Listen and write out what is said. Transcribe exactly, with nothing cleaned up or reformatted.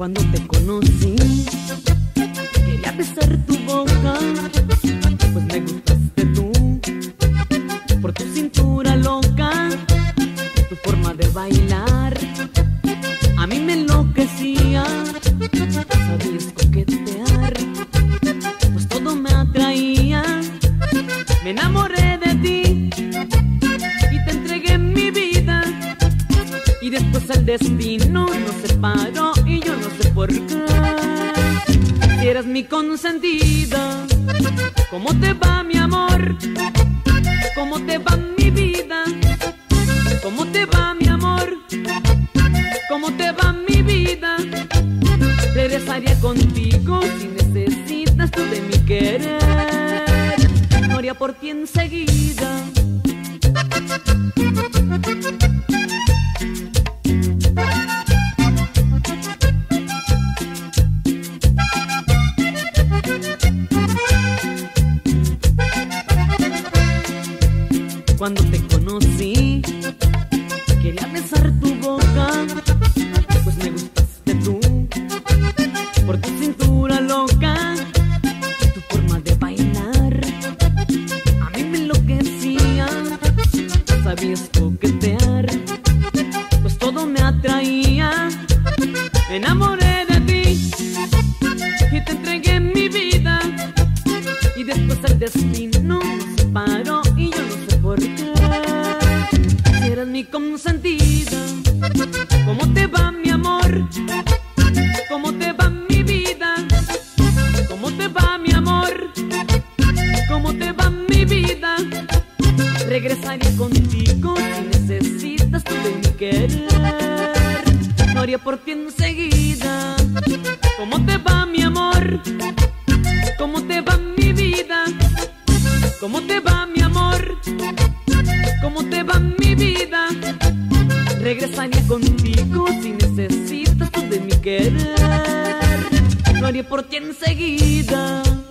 Cuando te conocí, quería besar tu boca, pues me gustaste tú, por tu cintura loca, tu forma de bailar, a mí me enloquecía, sabías coquetear, pues todo me atraía, me enamoré de ti y te entregué mi vida, y después el destino nos separó y yo no sé por qué. Si eres mi consentida, ¿cómo te va mi amor? ¿Cómo te va mi vida? ¿Cómo te va mi amor? ¿Cómo te va mi vida? Regresaría contigo si necesitas tú de mi querer. No haría por ti enseguida. Cuando te conocí, quería besar tu boca, pues me gustaste tú, por tu cintura loca, tu forma de bailar, a mí me enloquecía, sabías coquetear, pues todo me atraía, me enamoré de ti y te entregué mi vida, y después el destino nos separó y yo no sé por qué. Si eres mi consentida, ¿cómo te va mi amor? ¿Cómo te va mi vida? ¿Cómo te va mi amor? ¿Cómo te va mi vida? Regresaría contigo si necesitas tú de mi querer. No haría por ti enseguida. ¿Cómo te va mi amor? ¿Cómo te va mi vida? ¿Cómo te va mi amor? ¿Cómo te va mi vida? Regresaría contigo si necesitas tú de mi querer. Lo haría por ti enseguida.